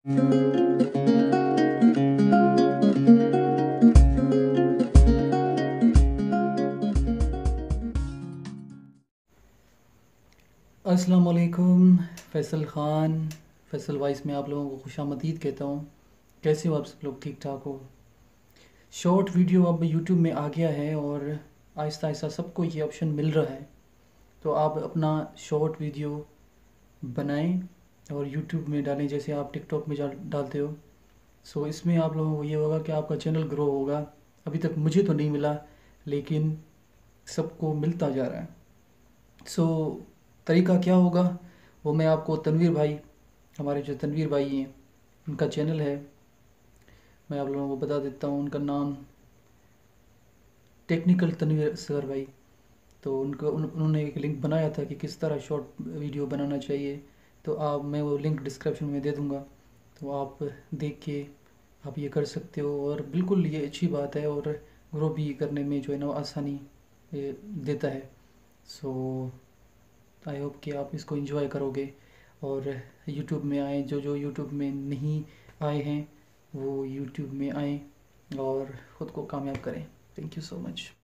अस्सलाम वालेकुम। फ़ैसल वॉइस में आप लोगों को खुशामदीद कहता हूँ। कैसे हो आप सब लोग? ठीक ठाक हो? शॉर्ट वीडियो अब यूट्यूब में आ गया है और आहिस्ता आहिस्ता सबको ये ऑप्शन मिल रहा है। तो आप अपना शॉर्ट वीडियो बनाएं और यूट्यूब में डालें, जैसे आप टिकटॉक में डालते हो। सो इसमें आप लोगों को ये होगा कि आपका चैनल ग्रो होगा। अभी तक मुझे तो नहीं मिला, लेकिन सबको मिलता जा रहा है। सो तरीका क्या होगा वो मैं आपको, तनवीर भाई, हमारे जो तनवीर भाई हैं, उनका चैनल है, मैं आप लोगों को बता देता हूँ। उनका नाम टेक्निकल तनवीर सर भाई। तो उन्होंने एक लिंक बनाया था कि किस तरह शॉर्ट वीडियो बनाना चाहिए। तो मैं वो लिंक डिस्क्रिप्शन में दे दूँगा, तो आप देख के आप ये कर सकते हो। और बिल्कुल ये अच्छी बात है और ग्रो भी करने में जो है ना आसानी ये देता है। सो आई होप कि आप इसको एंजॉय करोगे और यूट्यूब में आए। जो जो यूट्यूब में नहीं आए हैं वो यूट्यूब में आएँ और ख़ुद को कामयाब करें। Thank you so much.